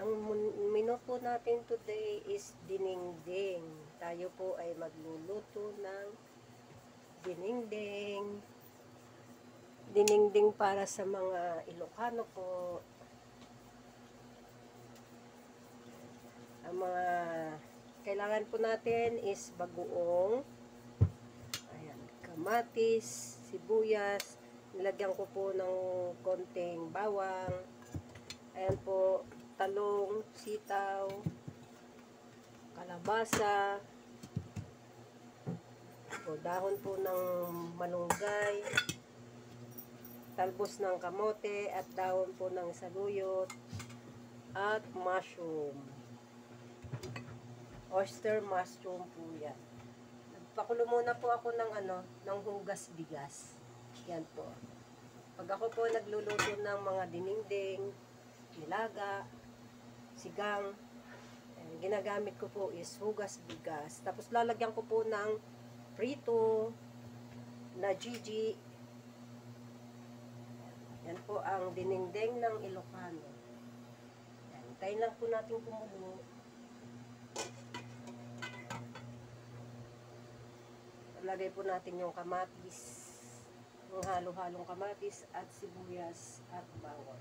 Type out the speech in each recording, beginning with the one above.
Ang menu po natin today is dinengdeng. Tayo po ay magluluto ng dinengdeng. Dinengdeng para sa mga Ilocano po. Ang mga kailangan po natin is bagoong, ayan, kamatis, sibuyas, nilagyan ko po ng konting bawang, ayan po, talong, sitaw, kalabasa, o dahon po ng malunggay, talbos ng kamote at dahon po ng saluyot at mushroom. Oyster mushroom po yan. Nagpakulo muna po ako ng hugas bigas. Yan po. Pag ako po nagluluto ng mga dinengdeng, nilaga, sigang, ginagamit ko po is hugas bigas. Tapos lalagyan ko po ng prito na Gigi. Yan po ang dinengdeng ng Ilocano. Yan. Tayo lang po natin kumulo. Lagay po natin yung kamatis, yung halo-halong kamatis at sibuyas at bawang.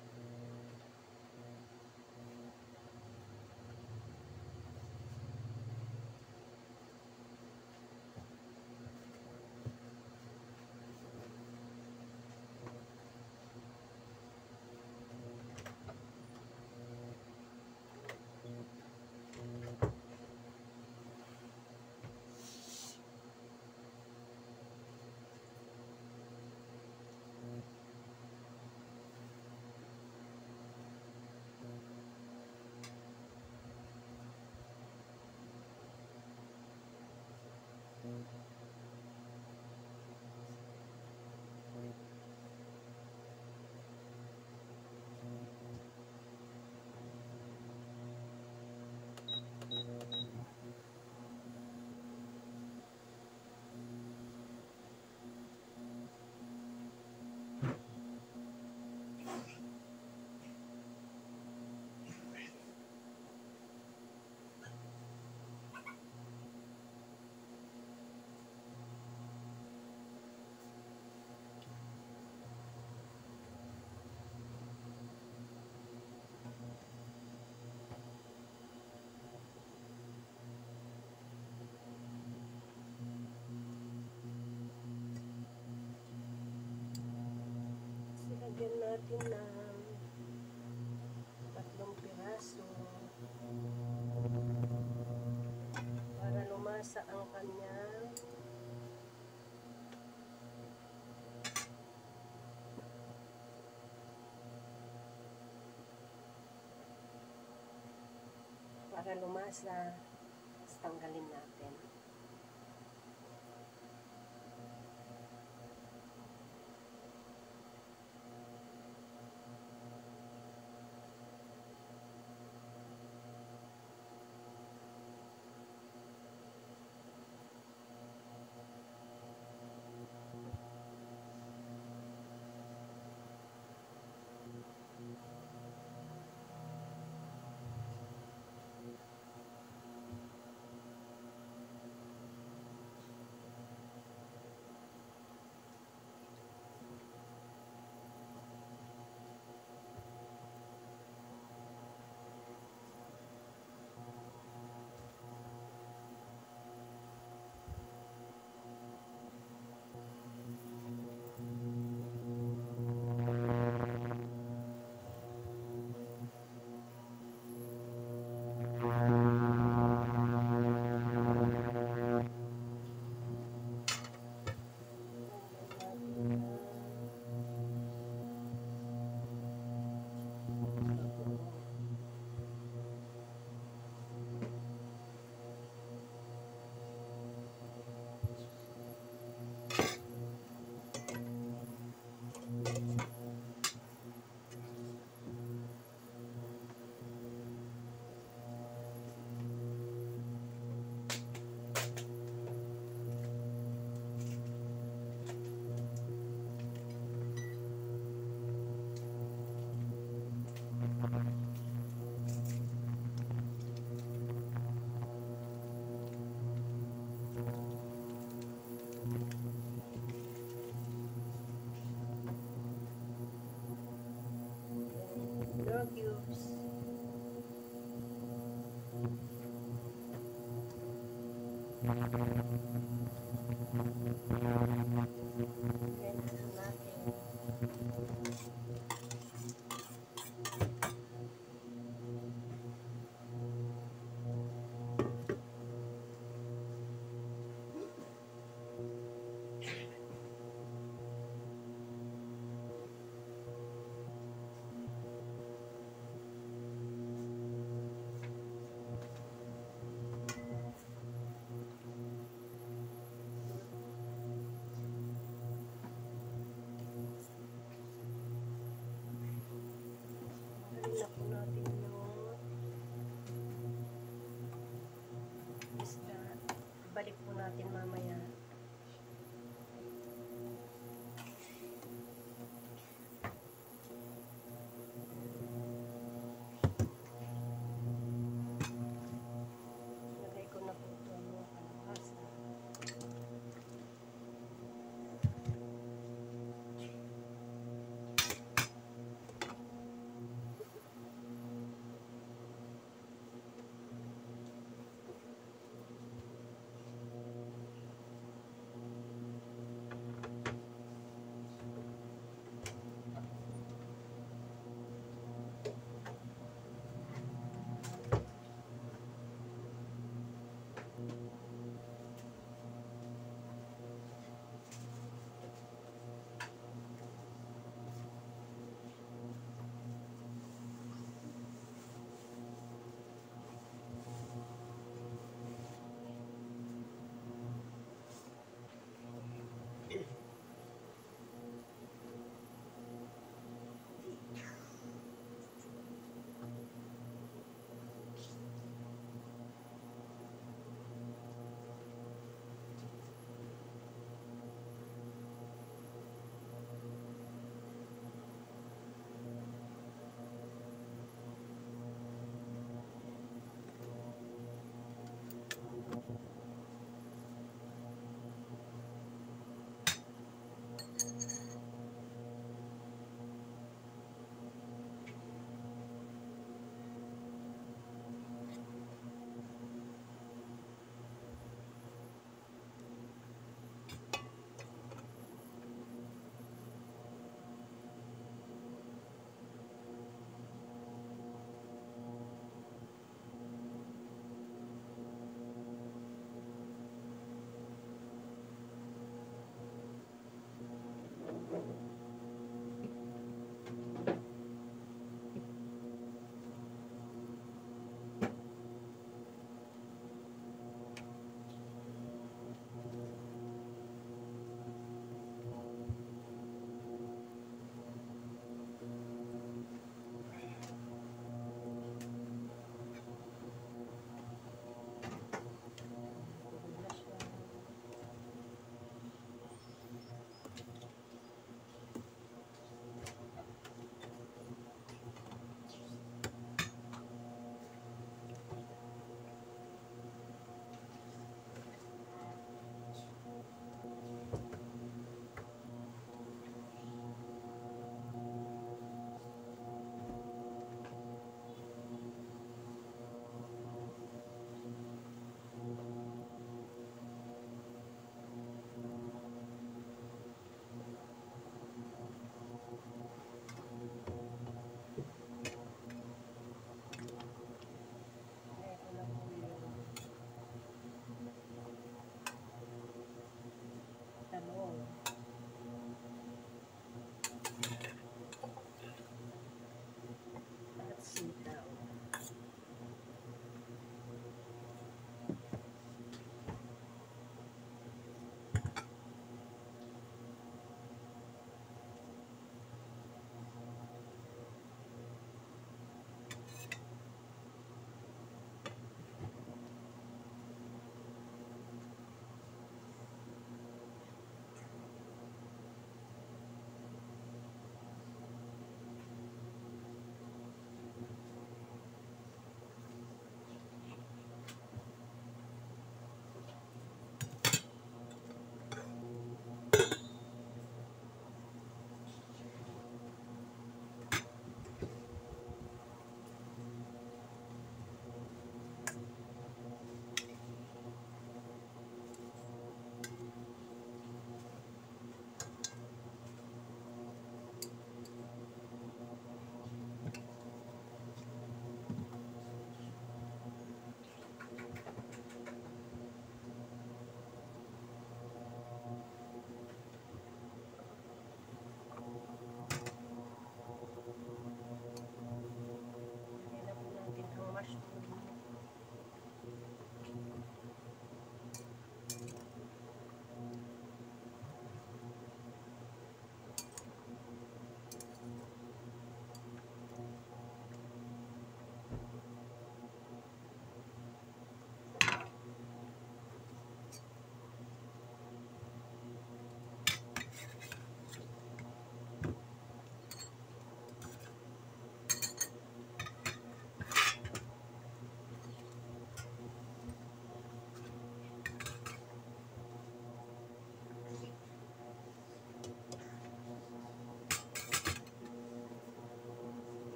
Lagyan natin ng 3 piraso para lumasa ang kanyang tanggalin natin. sugar cubes. Blend natin.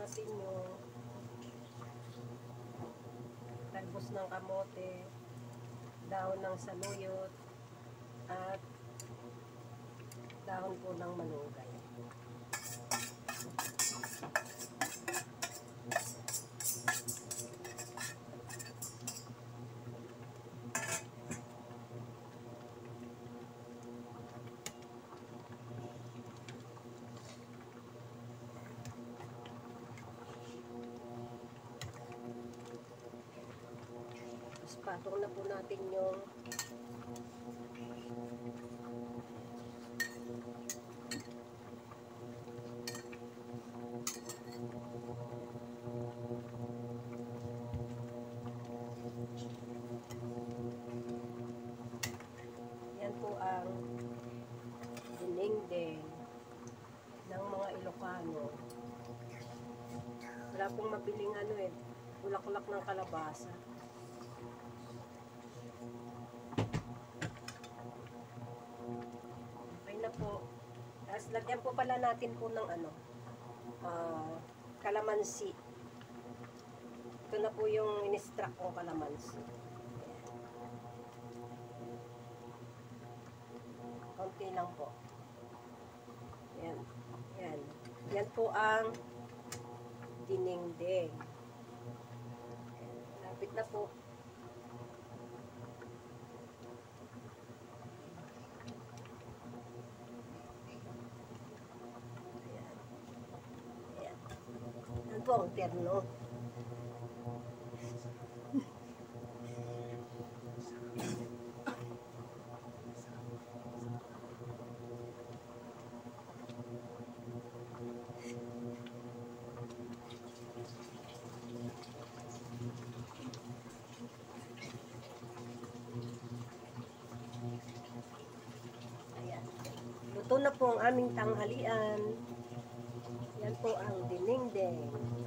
natin yung talbos ng kamote, dahon ng saluyot, at dahon po ng malunggay. Tapos patong na po natin yung yan po ang dinengdeng ng mga Ilocano. Wala pong mabiling bulaklak ng kalabasa. Okay na po. Tapos lagyan po pala natin po ng kalamansi. Ito na po yung in-extract kong kalamansi. Konti lang po. Yan. Yan. Yan po ang dinengdeng. Lapit na po. Ayan. Ayan. Yan po ang terno. Luto na po ang aming tanghalian. Yan po ang dinengdeng.